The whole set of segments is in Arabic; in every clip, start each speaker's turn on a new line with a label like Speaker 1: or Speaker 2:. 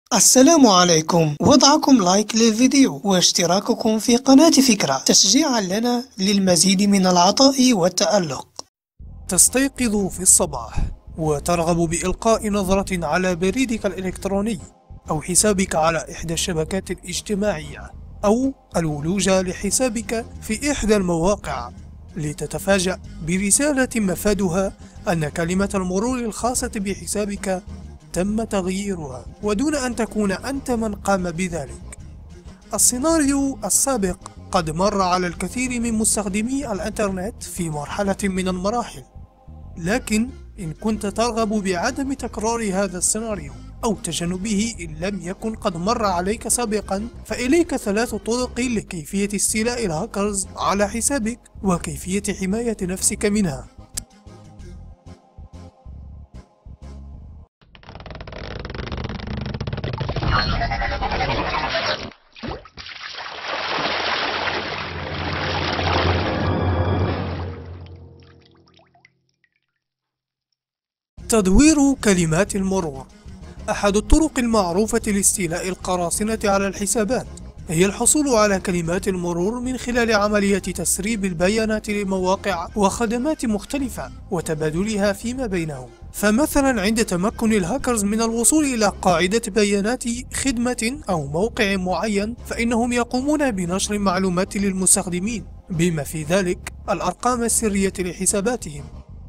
Speaker 1: السلام عليكم. وضعكم لايك للفيديو واشتراككم في قناة فكرة تشجيعا لنا للمزيد من العطاء والتألق. تستيقظ في الصباح وترغب بإلقاء نظرة على بريدك الإلكتروني أو حسابك على إحدى الشبكات الاجتماعية أو الولوج لحسابك في إحدى المواقع، لتتفاجأ برسالة مفادها أن كلمة المرور الخاصة بحسابك تم تغييرها ودون أن تكون أنت من قام بذلك. السيناريو السابق قد مر على الكثير من مستخدمي الإنترنت في مرحلة من المراحل، لكن إن كنت ترغب بعدم تكرار هذا السيناريو أو تجنبه إن لم يكن قد مر عليك سابقا، فإليك 3 طرق لكيفية استيلاء الهاكرز على حسابك وكيفية حماية نفسك منها. تدوير كلمات المرور. أحد الطرق المعروفة لاستيلاء القراصنة على الحسابات هي الحصول على كلمات المرور من خلال عملية تسريب البيانات لمواقع وخدمات مختلفة وتبادلها فيما بينهم. فمثلا عند تمكن الهاكرز من الوصول إلى قاعدة بيانات خدمة أو موقع معين، فإنهم يقومون بنشر معلومات للمستخدمين بما في ذلك الأرقام السرية لحساباتهم.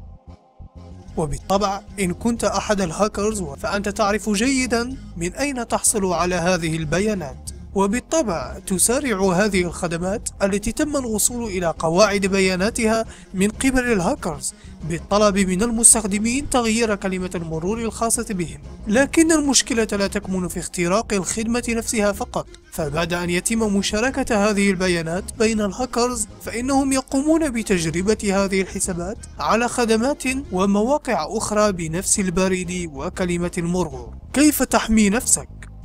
Speaker 1: وبالطبع إن كنت أحد الهاكرز فأنت تعرف جيدا من أين تحصل على هذه البيانات، وبالطبع تسارع هذه الخدمات التي تم الوصول إلى قواعد بياناتها من قبل الهاكرز بالطلب من المستخدمين تغيير كلمة المرور الخاصة بهم. لكن المشكلة لا تكمن في اختراق الخدمة نفسها فقط، فبعد أن يتم مشاركة هذه البيانات بين الهاكرز فإنهم يقومون بتجربة هذه الحسابات على خدمات ومواقع أخرى بنفس البريد وكلمة المرور. كيف تحمي نفسك؟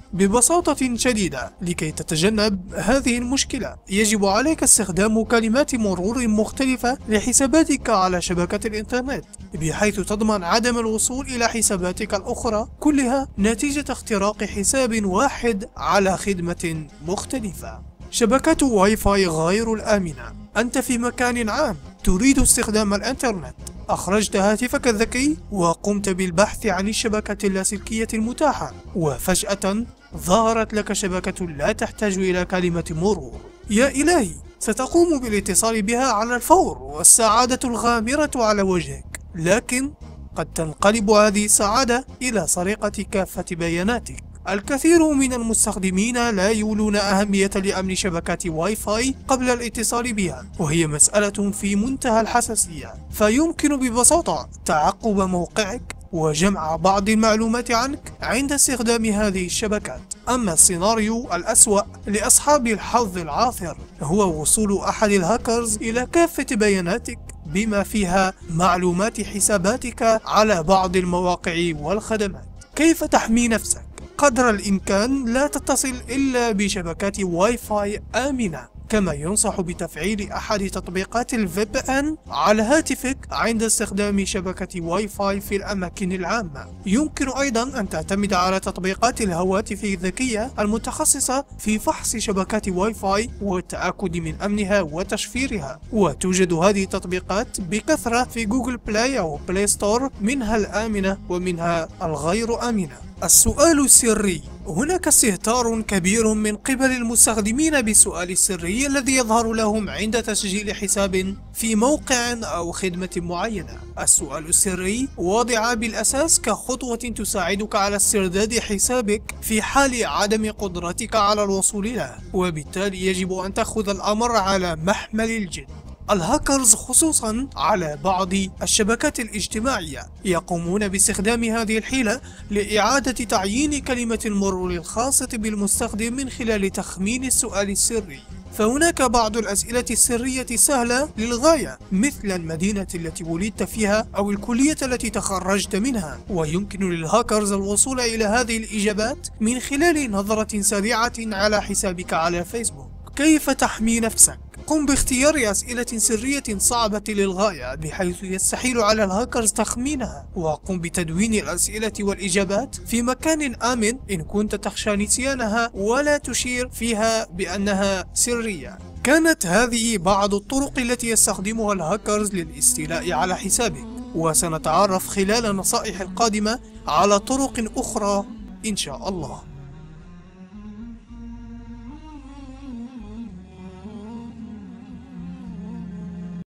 Speaker 1: ببساطة شديدة، لكي تتجنب هذه المشكلة يجب عليك استخدام كلمات مرور مختلفة لحساباتك على شبكة الإنترنت، بحيث تضمن عدم الوصول إلى حساباتك الأخرى كلها نتيجة اختراق حساب واحد على خدمة مختلفة. شبكة واي فاي غير الآمنة. أنت في مكان عام تريد استخدام الإنترنت، أخرجت هاتفك الذكي وقمت بالبحث عن الشبكة اللاسلكية المتاحة، وفجأة ظهرت لك شبكة لا تحتاج إلى كلمة مرور. يا إلهي، ستقوم بالاتصال بها على الفور والسعادة الغامرة على وجهك، لكن قد تنقلب هذه السعادة إلى سرقة كافة بياناتك. الكثير من المستخدمين لا يولون أهمية لأمن شبكات واي فاي قبل الاتصال بها، وهي مسألة في منتهى الحساسية، فيمكن ببساطة تعقب موقعك وجمع بعض المعلومات عنك عند استخدام هذه الشبكات. أما السيناريو الأسوأ لأصحاب الحظ العاثر هو وصول أحد الهاكرز إلى كافة بياناتك بما فيها معلومات حساباتك على بعض المواقع والخدمات. كيف تحمي نفسك؟ قدر الإمكان لا تتصل إلا بشبكات واي فاي آمنة، كما ينصح بتفعيل أحد تطبيقات الVPN على هاتفك عند استخدام شبكة واي فاي في الأماكن العامة. يمكن أيضا أن تعتمد على تطبيقات الهواتف الذكية المتخصصة في فحص شبكات واي فاي والتأكد من أمنها وتشفيرها، وتوجد هذه التطبيقات بكثرة في جوجل بلاي أو بلاي ستور، منها الآمنة ومنها الغير آمنة. السؤال السري. هناك استهتار كبير من قبل المستخدمين بالسؤال السري الذي يظهر لهم عند تسجيل حساب في موقع أو خدمة معينة. السؤال السري وضع بالأساس كخطوة تساعدك على استرداد حسابك في حال عدم قدرتك على الوصول له، وبالتالي يجب أن تأخذ الأمر على محمل الجد. الهاكرز خصوصا على بعض الشبكات الاجتماعية يقومون باستخدام هذه الحيلة لإعادة تعيين كلمة المرور الخاصة بالمستخدم من خلال تخمين السؤال السري. فهناك بعض الأسئلة السرية سهلة للغاية، مثل المدينة التي ولدت فيها أو الكلية التي تخرجت منها، ويمكن للهاكرز الوصول إلى هذه الإجابات من خلال نظرة سريعة على حسابك على فيسبوك. كيف تحمي نفسك؟ قم باختيار أسئلة سرية صعبة للغاية بحيث يستحيل على الهاكرز تخمينها، وقم بتدوين الأسئلة والإجابات في مكان آمن إن كنت تخشى نسيانها، ولا تشير فيها بأنها سرية. كانت هذه بعض الطرق التي يستخدمها الهاكرز للاستيلاء على حسابك، وسنتعرف خلال النصائح القادمة على طرق أخرى إن شاء الله.